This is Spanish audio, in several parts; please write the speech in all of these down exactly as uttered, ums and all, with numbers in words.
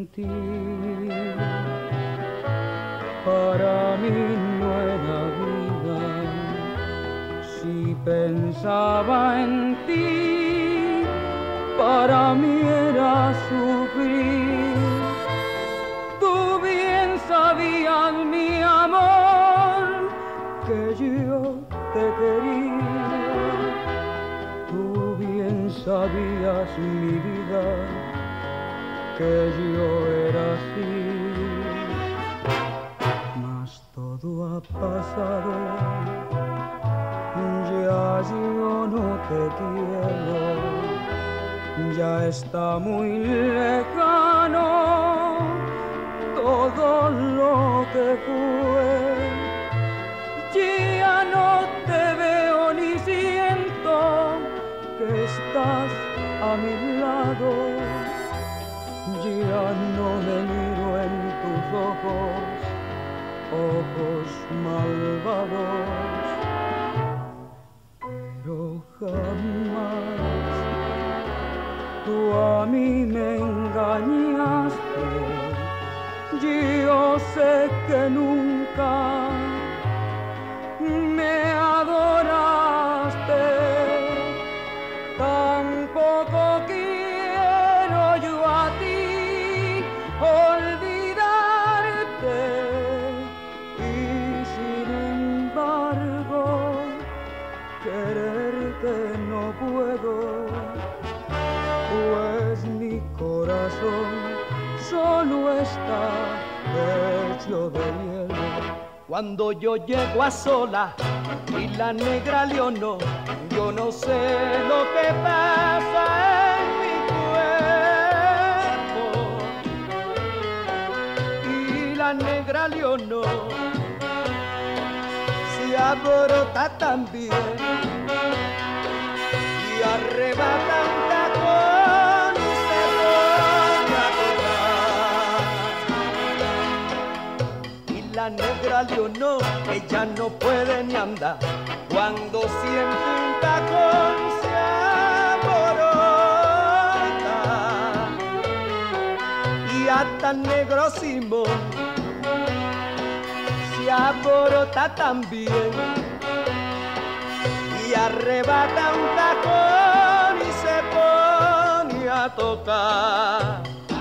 sentir. Para mí no era vida si pensaba en ti, para mí era sufrir. Tú bien sabías, mi amor, que yo te quería. Tú bien sabías, mi vida, que yo era así. Mas todo ha pasado, ya yo no te quiero, ya está muy lejano todo lo que fue. Ya no te veo ni siento que estás a mi lado, ya no me miro en tus ojos, ojos malvados, pero jamás tú a mí me engañaste. Yo sé que nunca me adoraste, tampoco quiero yo a ti olvidarte, y sin embargo quererte no puedo, pues mi corazón solo está hecho de hielo. Cuando yo llego a sola y la negra Leonor, yo no sé lo que pasa en mi cuerpo. Y la negra Leonor se aborota también y arrebata un tacón y se pone a llorar. Y la negra Leonor, ella no puede ni andar cuando siente un tacón se aborota. Y hasta negro Simón se aborota también y arrebata un tacón y se pone a tocar.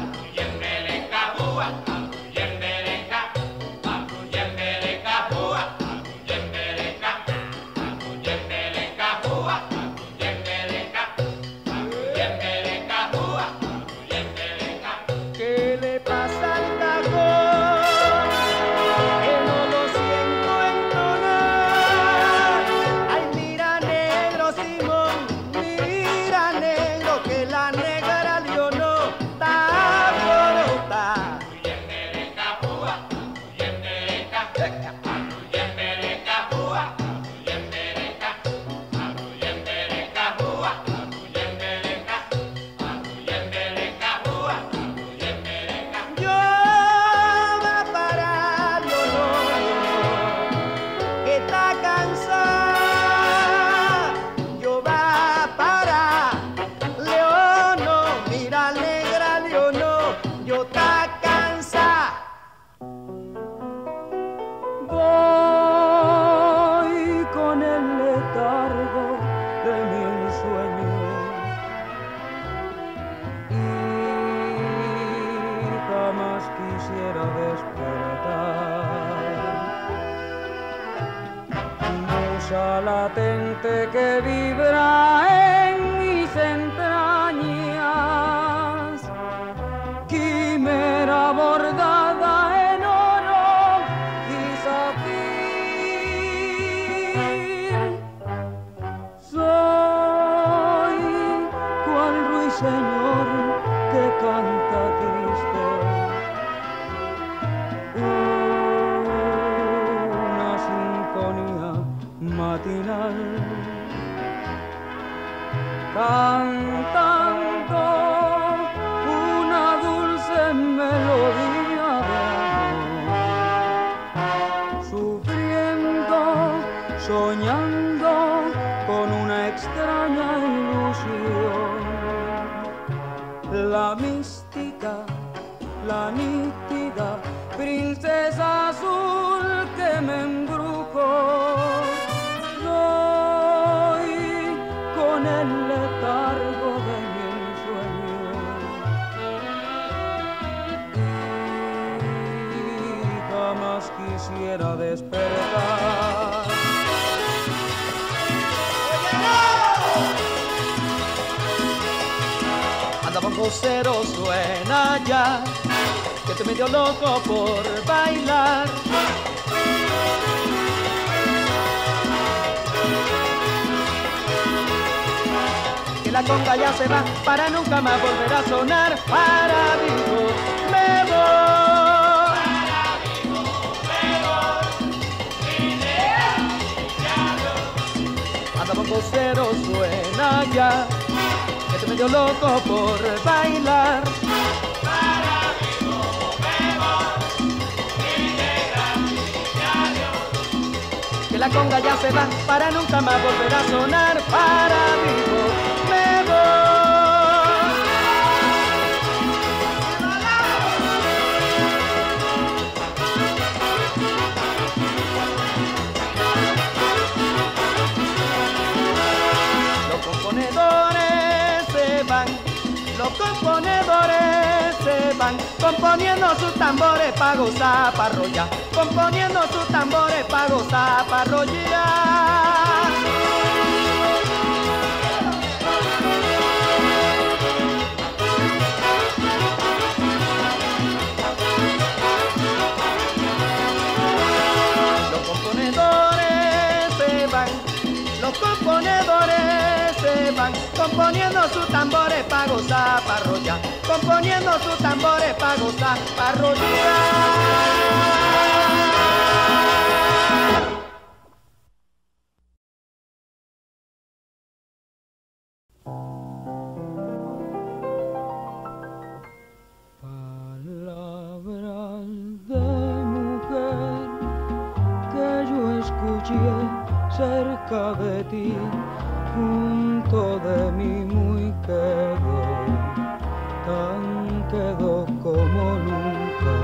Latente que vibra en mis entrañas, quimera bordada en oro y zafir. Soy cual ruiseñor que canta triste, una sinfonía matinal, cantando una dulce melodía de amor, sufriendo, soñando con una extraña ilusión. La mística, la nítida princesa azul que me embrujó. Soy con el letargo de mi ensueño y jamás quisiera despertar. Andaba un vocero, suena ya, que te medio loco por bailar. Que la conga ya se va para nunca más volver a sonar. Para Vigo me voy. Para Vigo me voy. Ideal, Andaba un vocero, suena ya, que te medio loco por bailar. para Vigo me voy. Ideal, Que la conga ya se va para nunca más volver a sonar. Para Vigo me voy. Los componedores se van, los componedores se van, componiendo sus tambores pa' gozar, pa' arrollar, componiendo sus tambores pa' gozar, pa' arrollar. Los componedores se van, los componedores se van, componiendo sus tambores pa' gozar, pa' arrollar, componiendo sus tambores pa' gozar, pa' arrollar. Palabras de mujer que yo escuché cerca de ti, junto de mí muy quedó, tan quedó como nunca.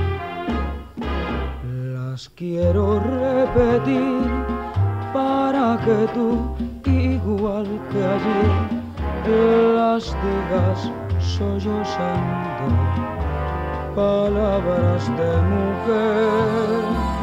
Las quiero repetir para que tú, igual que ayer, las digas sollozando. Palabras de mujer,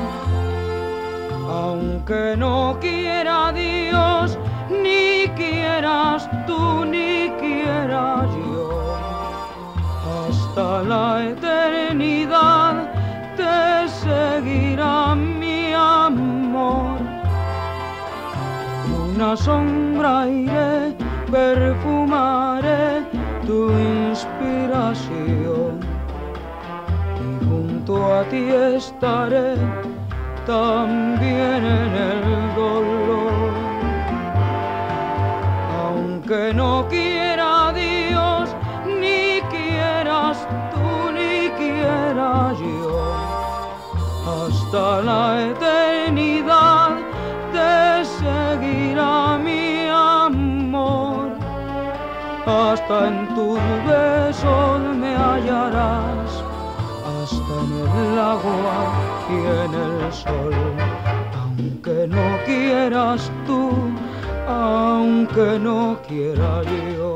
aunque no quiera Dios, ni quieras tú, ni quiera yo, hasta la eternidad te seguirá mi amor. Una sombra iré, perfumaré tu inspiración, y junto a ti estaré también en el dolor. Aunque no quiera Dios, ni quieras tú, ni quiera yo, hasta la eternidad te seguirá mi amor. Hasta en tus besos me hallarás, hasta en el agua y en el sol. Aunque no quieras tú, aunque no quiera yo.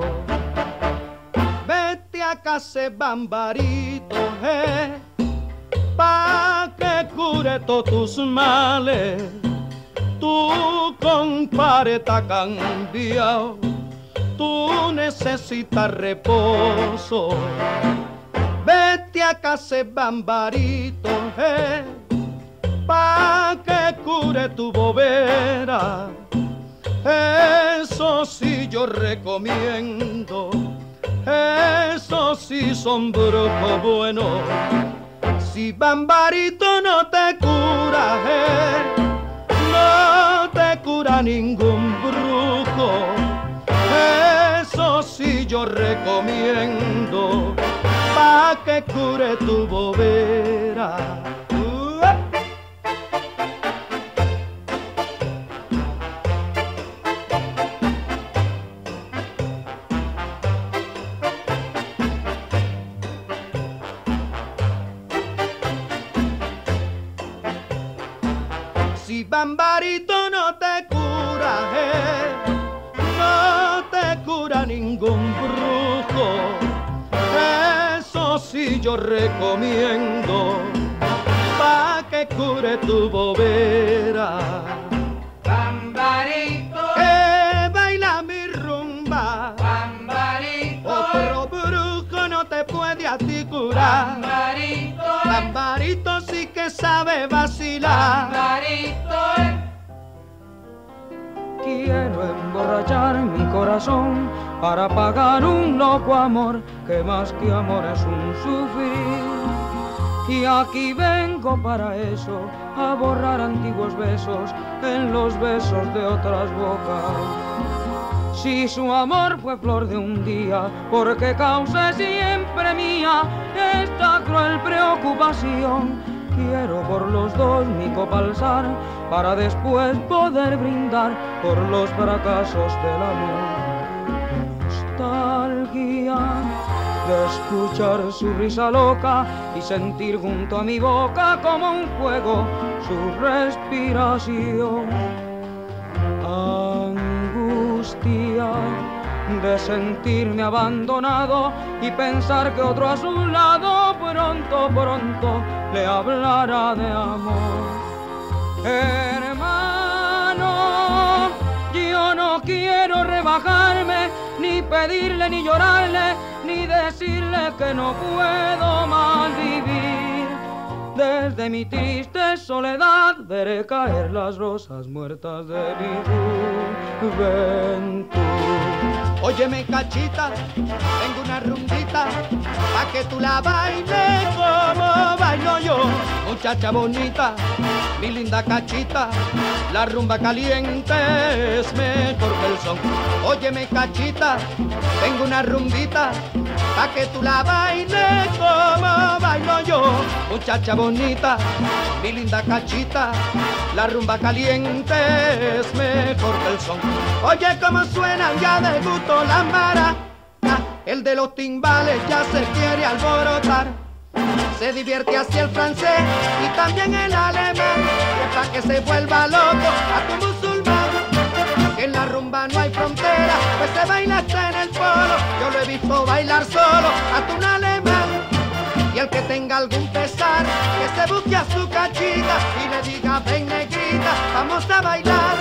Vete a casa, Bambarito, eh, pa' que cure todos tus males. Tu compadre te ha cambiado, tú necesitas reposo. Vete a casa, Bambarito, eh, pa' que cure tu bobera. Eso sí yo recomiendo, eso sí son brujos buenos. Si Bambarito no te cura, eh, no te cura ningún brujo. Eso sí yo recomiendo, pa' que cure tu bobera. Bambarito no te cura, eh, no te cura ningún brujo. Eso sí yo recomiendo, pa' que cure tu bobera. Bambarito, Que baila mi rumba, Bambarito, otro brujo no te puede a ti curar. Bambarito, Bambarito sí que sabe vacilar. Bambarito. Quiero emborrachar mi corazón para pagar un loco amor que más que amor es un sufrir. Y aquí vengo para eso, a borrar antiguos besos en los besos de otras bocas. Si su amor fue flor de un día, porque cause siempre mía esta cruel preocupación. Quiero por los dos mi copa alzar, para después poder brindar por los fracasos del amor. Nostalgia de escuchar su risa loca y sentir junto a mi boca como un fuego su respiración. Angustia de sentirme abandonado y pensar que otro a su lado pronto, pronto le hablará de amor. Hermano, yo no quiero rebajarme, ni pedirle, ni llorarle, ni decirle que no puedo más vivir. Desde mi triste soledad veré caer las rosas muertas de mi juventud. Óyeme, cachita, tengo una rumbita pa' que tú la bailes como bailo yo. Muchacha bonita, mi linda cachita, la rumba caliente es mejor que el son. Óyeme, cachita, tengo una rumbita pa' que tú la bailes como bailo yo. Muchacha bonita, mi linda cachita, la rumba caliente es mejor que el son. Oye cómo suenan ya de gusto las maracas, el de los timbales ya se quiere alborotar. Se divierte así el francés y también el alemán, que pa' que se vuelva loco a tu musulmán. Que en la rumba no hay frontera, pues se baila hasta en el polo. Yo lo he visto bailar solo hasta un alemán. Y el que tenga algún pesar, que se busque a su cachita y le diga, ven negrita, vamos a bailar.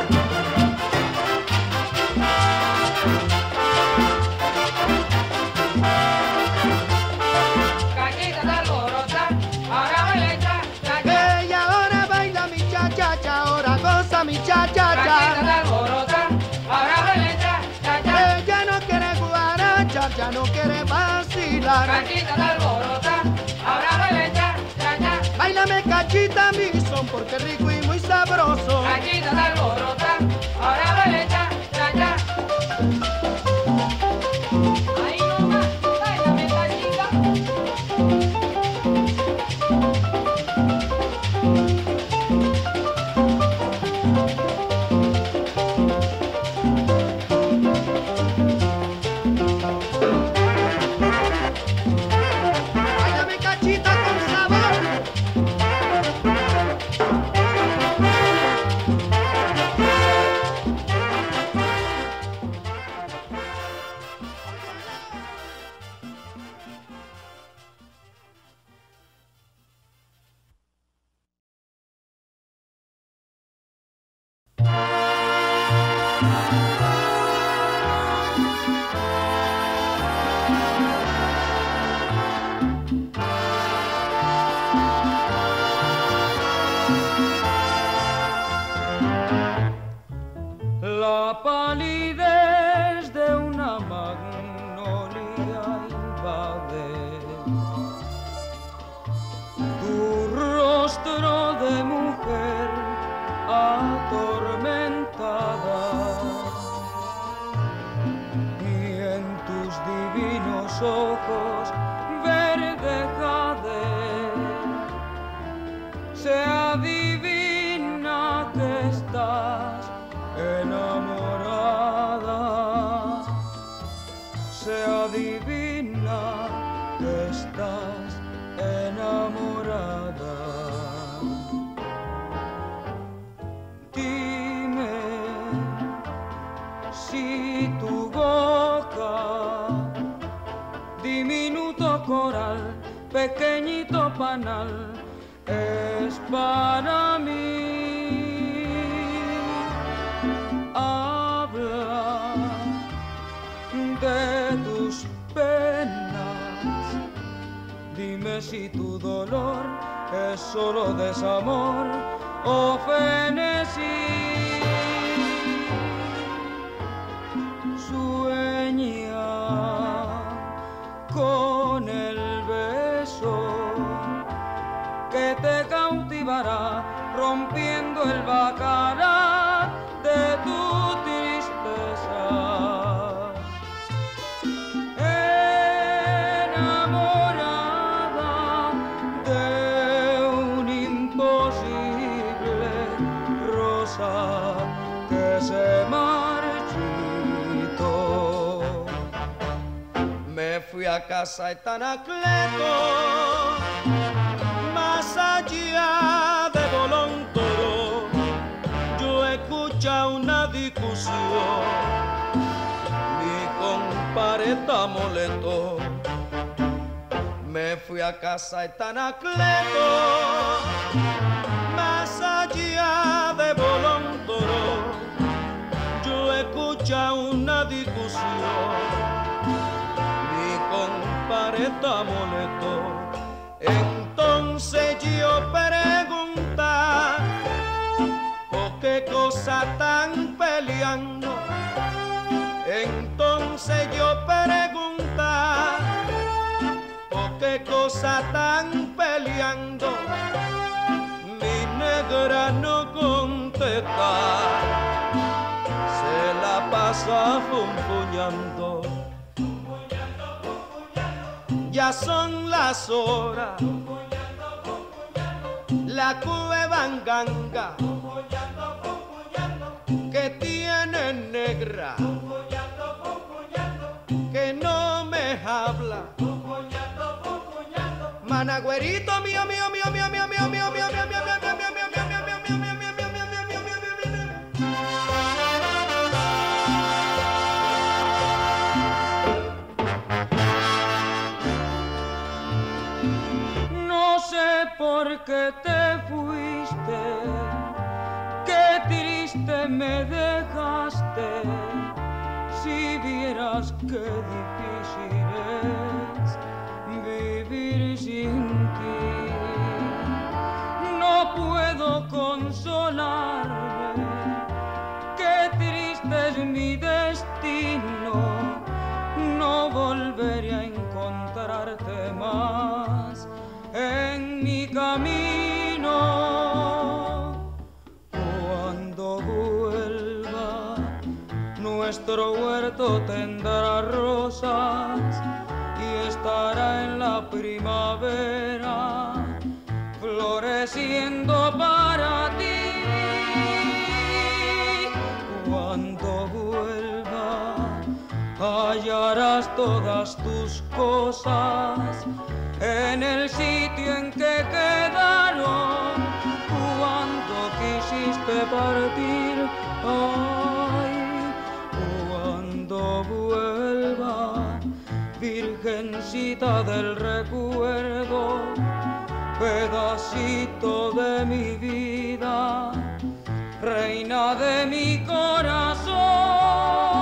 Cachita de alborota, ahora baila cha, cha, cha. Y ahora baila mi cha-cha-cha, ahora goza mi Cachita cha-cha-cha. de alborota, ahora baila cha, cha, cha. Ella no quiere guarachar, ya no quiere vacilar. Cachita de alborota, ahora baila cha, cha, cha. Báilame cachita mi son, porque rico y muy sabroso. Cachita de alborota, ahora baila cha, cha, cha. Ahí nomás, báilame cachita. Báilame cachita con sabor. La palidez de una magnolia invade tu rostro de mujer atormentada, y en tus divinos ojos verde jade se adivina que estás enamorada, se adivina que estás enamorada. Si tu boca, diminuto coral, pequeñito panal, es para mí. Habla de tus penas, dime si tu dolor es solo desamor o frenesí. Sueña con el beso que te cautivará, rompiendo el bacanal de tu tristeza. Enamorada de un imposible rosa que se marchitó. Me fui a casa de Tanacleto, más allá de Bolón Toro, yo escuché una discusión. Mi compadre está molesto. Me fui a casa de Tanacleto, más allá de Bolón Toro, yo escuché una discusión. Mi compadre está molesto. Entonces yo pregunta, ¿por qué cosa están peleando? Entonces yo pregunta, ¿por qué cosa están peleando? Mi negra no contesta, se la pasa funfuñando. Ya son las horas, la cueva en ganga que tiene negra, que no me habla. Managüerito mío, mío, mío, mío, mío, mío, mío, mío, mío, mío, mío, mío, mío, mío, mío, mío, mío, mío, mío, mío. ¿Por qué te fuiste? Qué triste me dejaste. Si vieras qué difícil es vivir sin ti. No puedo consolarme. Qué triste es mi destino. No volveré a encontrarte más en mi camino. Cuando vuelva, nuestro huerto tendrá rosas y estará en la primavera floreciendo para ti. Cuando vuelva, hallarás todas tus cosas en el sitio en que quedaron cuando quisiste partir. Ay, cuando vuelva, virgencita del recuerdo, pedacito de mi vida, reina de mi corazón.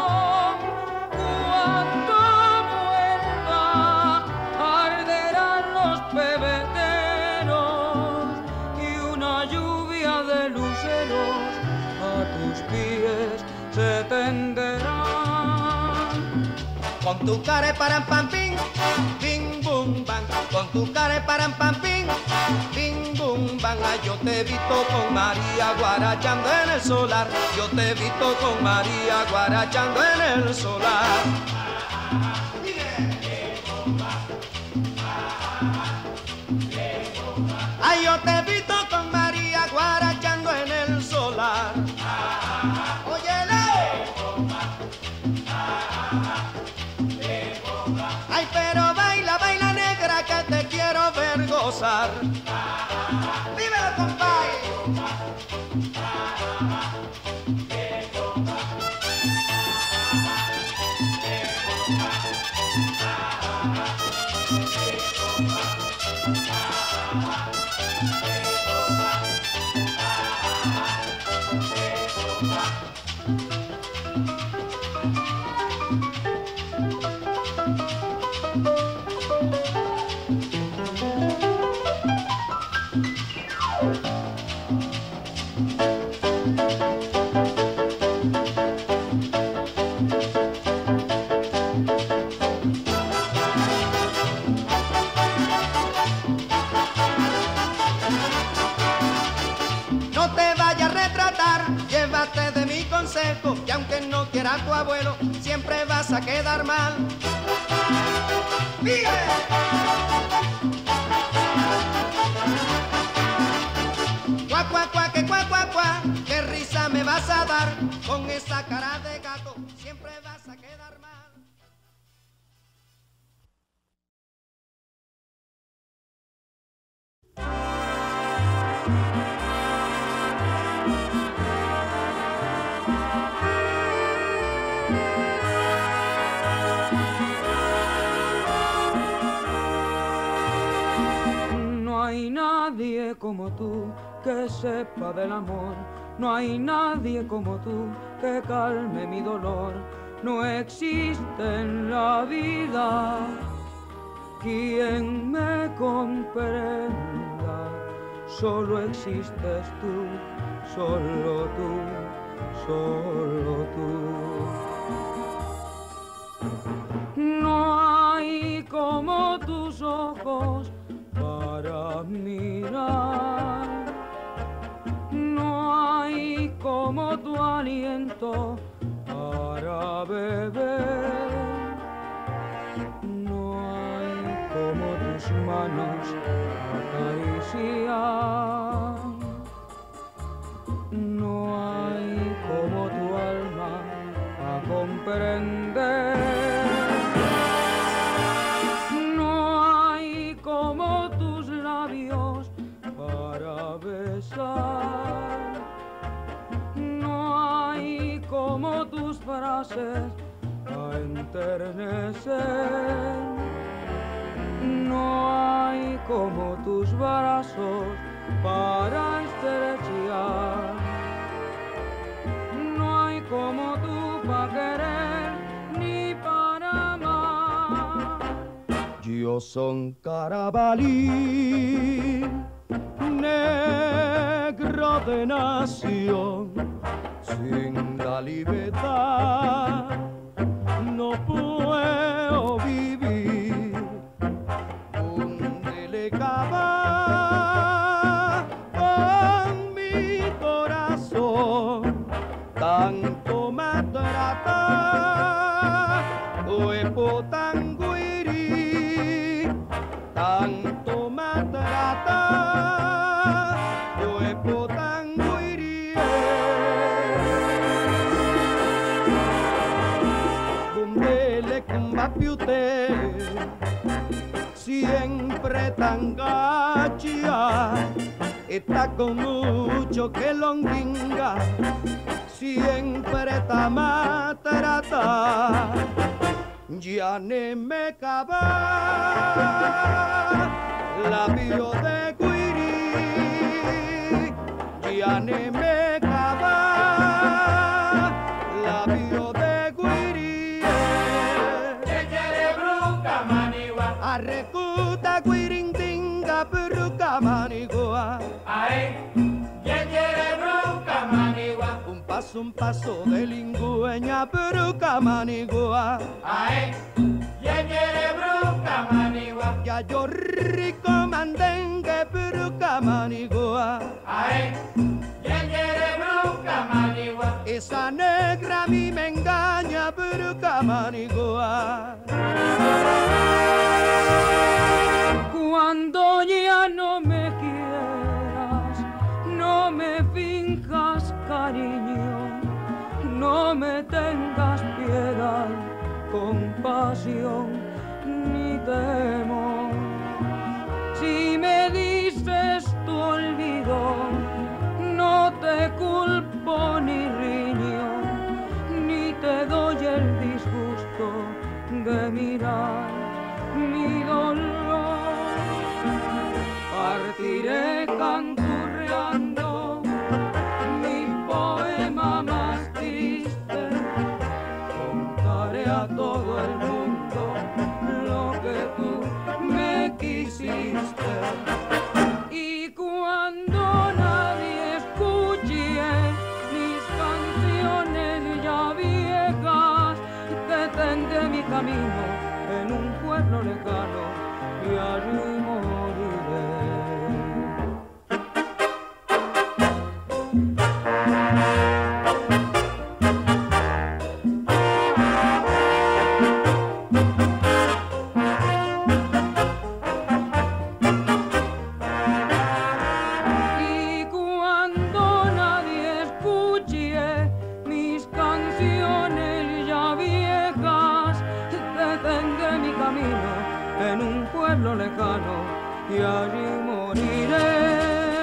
Se tenderán con tu care param pam pim, bim bum bam, con tu care param pam pim, bim bum bam. Yo te he visto con María guarachando en el solar, yo te he visto con María guarachando en el solar. Ay, yo te he visto con María guarachando en el solar. Ay, pero baila, baila negra que te quiero ver gozar. Dímelo, compadre. Que aunque no quiera tu abuelo, siempre vas a quedar mal. ¡Vive! Cuá, cuá, cuá, que cuá, cuá, cuá, qué risa me vas a dar. Con esa cara de gato, siempre vas a quedar mal. No hay nadie como tú que sepa del amor, no hay nadie como tú que calme mi dolor, no existe en la vida quien me comprenda, solo existes tú, solo tú, solo tú. No hay como tus ojos para mirar, no hay como tu aliento para beber, no hay como tus manos acariciar, no hay como tu alma a comprender. Para besar, no hay como tus frases a enternecer, no hay como tus brazos para estrechar, no hay como tú para querer ni para amar. Yo son Carabalí, negro de nación, sin la libertad no puedo vivir. Donde le cava con mi corazón, tanto maltrata, cuerpo tan guirí, tanto maltrata. Usted siempre tan gacha, está con mucho que longuinga, siempre está maltrata. Ya ne me cava la bio de guirí, ya ne me cava la bio de Arrecuta guirindinga peruca manigua. Ay, ya quiere bruca manigua. Un paso, un paso de lingüeña peruca manigua. Ay, ya quiere bruca manigua. Ya yo rico mandengue peruca manigua. Ay, ya quiere bruca manigua. Esa negra a mí me engaña peruca manigua. Cuando ya no me quieras, no me finjas cariño, no me tengas piedad, compasión ni temor. Si me dices tu olvido, no te culpo ni riño, ni te doy el disgusto de mirar mi dolor. Partiré canturreando mi poema más triste, con a todo el mundo lo que tú me quisiste. Y cuando nadie escuche mis canciones ya viejas, detendré mi camino en un pueblo lejano y allí moriré. En un pueblo lejano y allí moriré.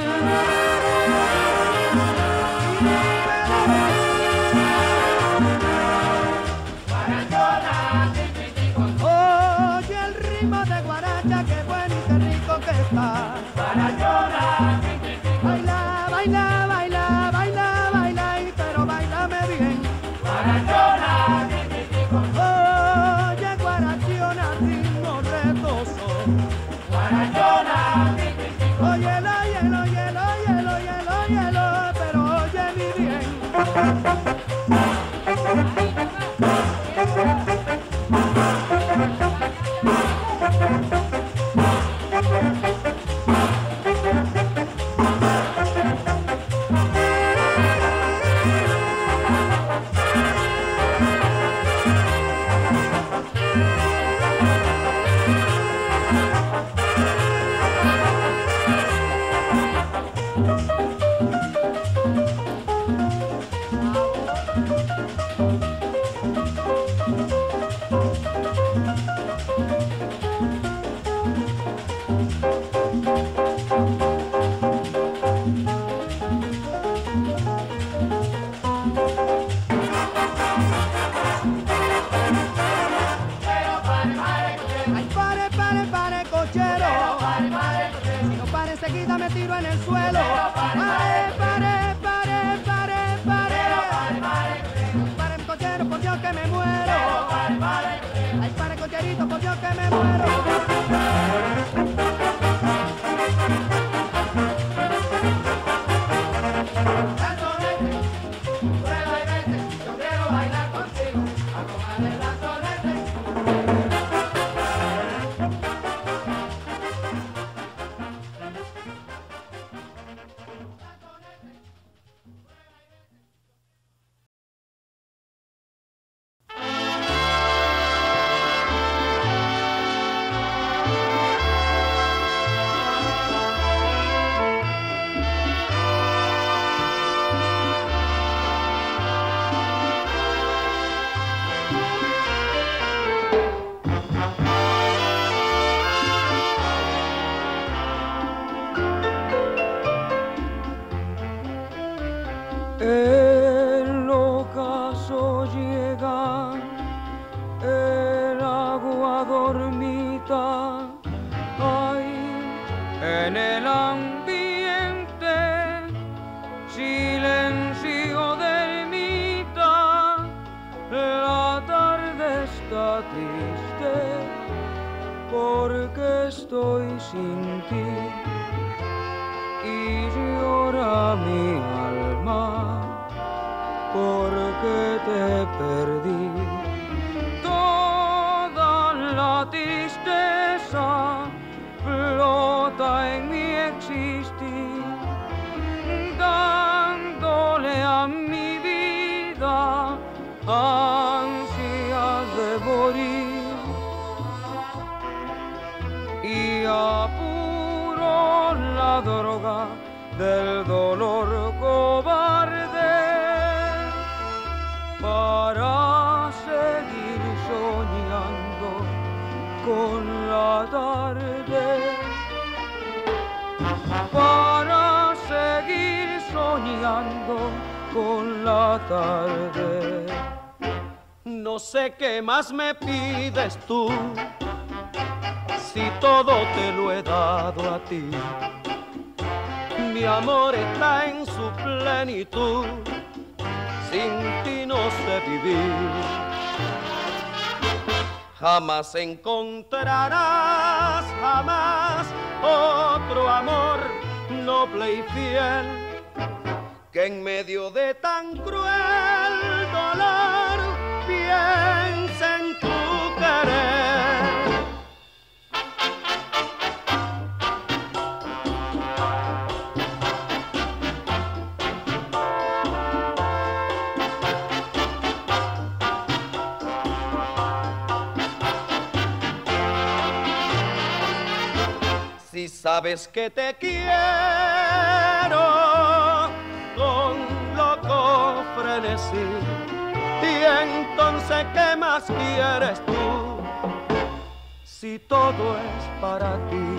Oye el ritmo de guaracha, qué bueno y qué rico que está. Baila, baila, baila, baila, baila, y pero bailame bien. Oye guarachona, ritmo retoso. Óyelo, óyelo, óyelo, óyelo, óyelo, óyelo, pero oye mi bien. Enseguida me tiro en el suelo. Pare, pare, pare, pare, pare. Pare, mi cochero, por Dios que me muero. Ay, pare, cocherito, por Dios que me muero. El ocaso llega, el agua dormita, hay en el ambiente silencio de ermita, la tarde está triste porque estoy sin ti y llora mi alma porque te perdí. Toda la tristeza flota en mi existir, dándole a mi vida ansias de morir y apuro la droga del dolor cobarde para seguir soñando con la tarde, para seguir soñando con la tarde. No sé qué más me pides tú, si todo te lo he dado a ti. Mi amor está en su plenitud, sin ti no sé vivir. Jamás encontrarás, jamás otro amor noble y fiel que en medio de tan cruel dolor piense en tu querer. Si sabes que te quiero con loco frenesí, y entonces ¿qué más quieres tú? Si todo es para ti.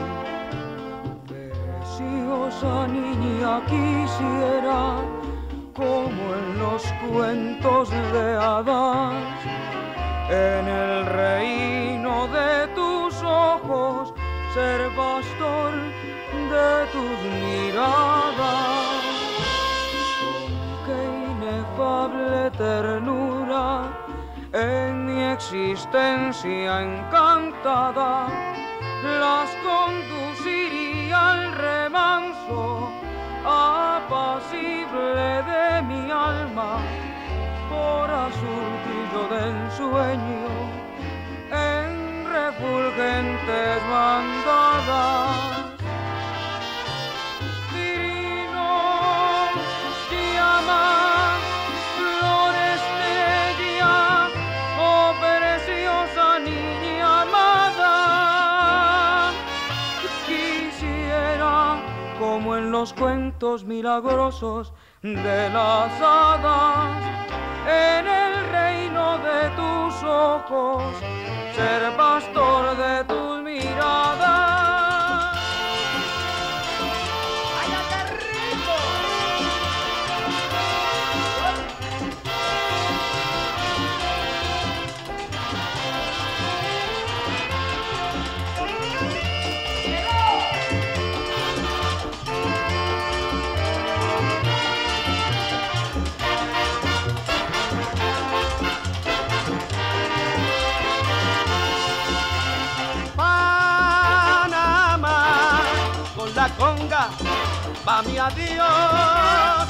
Preciosa niña, quisiera, como en los cuentos de hadas, en el reino de tus ojos, ser pastor de tus miradas. Con qué inefable ternura en mi existencia encantada las conduciría al remanso apacible de mi alma por azulillo de ensueño en refulgentes bandadas. Tirinos, llamas, flor estrella, oh preciosa niña amada. Quisiera, como en los cuentos milagrosos de las hadas, en el reino de tus ojos, ser pastor de tus miradas. ¡Ay, qué rico! La conga va mi adiós,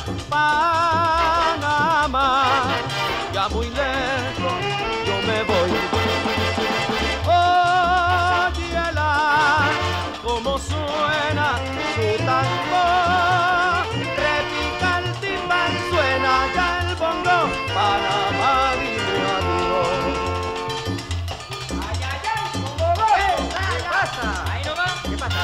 Panamá, ya muy lejos yo me voy. Óyela, como suena su tango, repica el timbal, suena ya el bongo, Panamá, dime adiós. ¡Ay, ay, ay! ¿Cómo va? ¿Qué pasa? Ahí no va. ¿Qué pasa?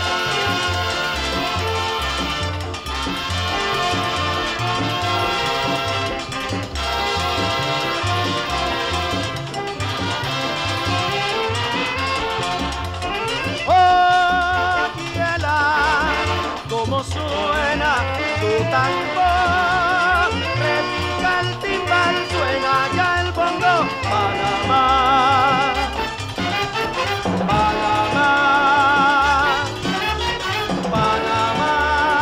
Como suena tu tango, repica el timbal, suena ya el bongo, Panamá, Panamá, Panamá,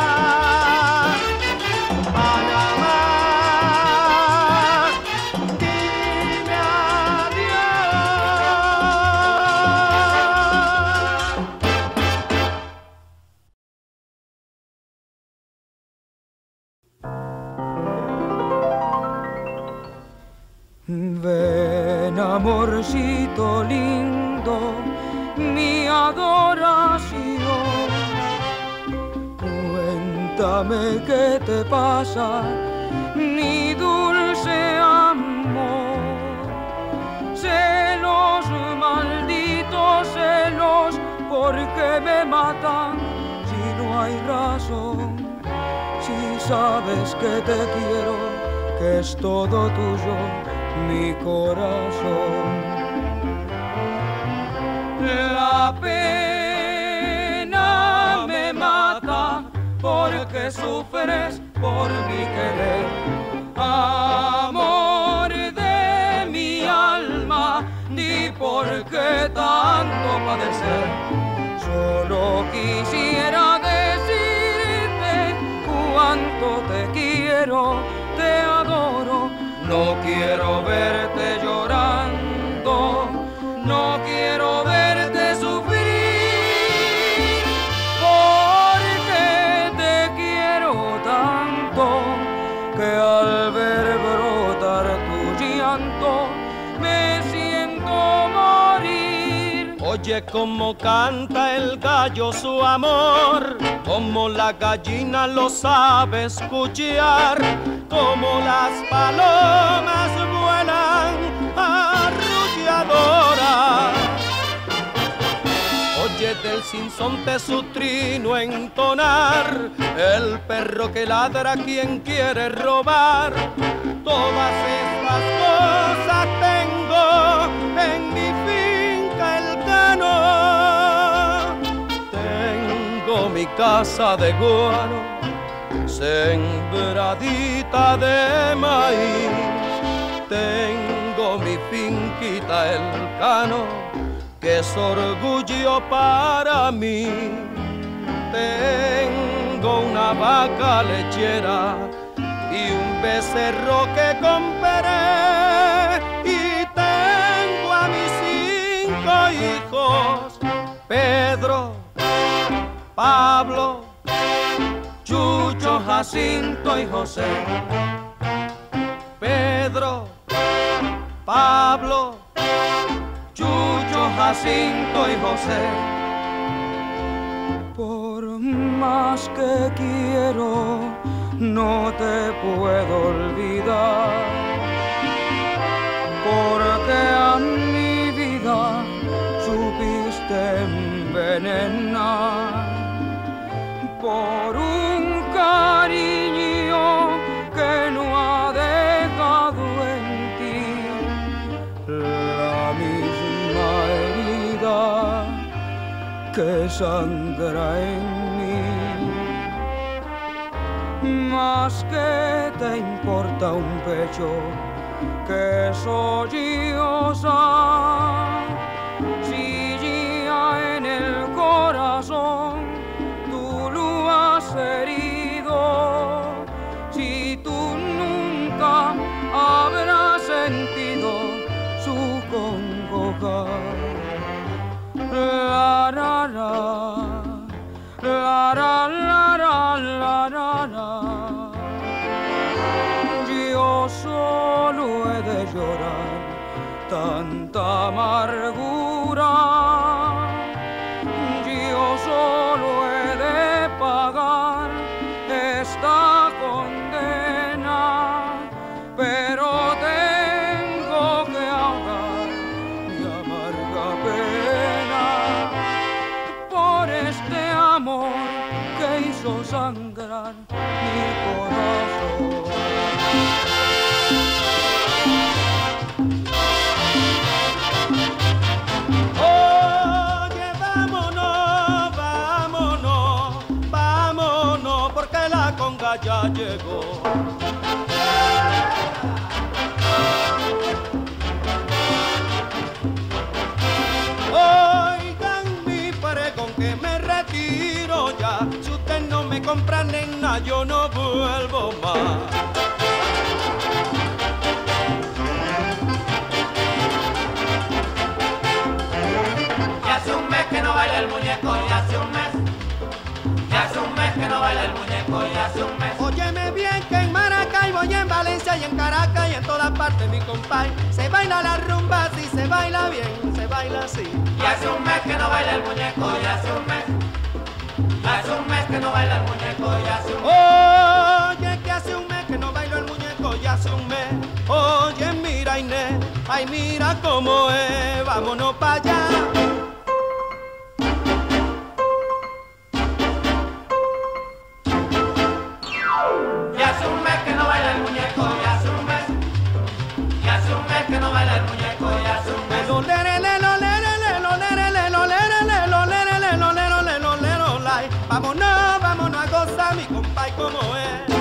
Panamá, dime Ven, amorcito lindo, mi adoración, cuéntame qué te pasa, mi dulce amor. Celos, malditos celos, porque me matan si no hay razón. Si sabes que te quiero, que es todo tuyo mi corazón. La pena me mata porque sufres por mi querer. Amor de mi alma, di por qué tanto padecer. Solo quisiera decirte cuánto te quiero, te adoro. No quiero verte llorando, no quiero Oye cómo canta el gallo su amor, como la gallina lo sabe escuchar, como las palomas vuelan arrulladoras. Oye del sinsonte su trino entonar, el perro que ladra quien quiere robar. Todas estas cosas tengo en mi finca El Cano. Tengo mi casa de guano, sembradita de maíz. Tengo mi finquita El Cano, que es orgullo para mí. Tengo una vaca lechera y un becerro que compré, y tengo a mis cinco hijos: Pedro, Pablo, Chucho, Jacinto y José. Pedro, Pablo, Chucho, Jacinto y José. Por más que quiero, no te puedo olvidar, porque a mi vida supiste envenenar. Por un cariño que no ha dejado en ti la misma herida que sangra en mí. Más que te importa un pecho que solloza, si ya en el corazón tú lo has herido, si tú nunca habrás sentido su congoja. La la la, la la la la la la. Yo solo he de llorar tanta amargura, yo solo he de pagar esta condena, pero tengo que ahogar mi amarga pena por este amor que hizo sangrar mi corazón. Oye, vámonos, vámonos, vámonos, porque la conga ya llegó. Oigan mi pregón que me retiro ya, si usted no me compra nena, yo no vuelvo más. Ya hace un mes que no baila el muñeco, ya hace un mes. Ya hace un mes que no baila el muñeco, ya hace un mes. Óyeme bien que en Maracaibo y en Valencia y en Caracas y en todas partes, mi compay, se baila la rumba, si se baila bien, se baila así. Ya hace un mes que no baila el muñeco, ya hace un mes. Ya hace un mes que no baila el muñeco, ya hace un mes. Oye, que hace un mes que no bailo el muñeco, ya hace un mes. Oye, mira Inés, ay mira cómo es, vámonos para allá. Ya hace un mes que no baila el muñeco, ya hace un mes. Ya hace un mes que no baila el muñeco, ya hace un mes. Lo lere, le, lo lere, le, lo lere, le, lo lere, le, lo lere, le, lo lero, le, lo lero, lai. Vámonos, vámonos a gozar, mi compay, como es.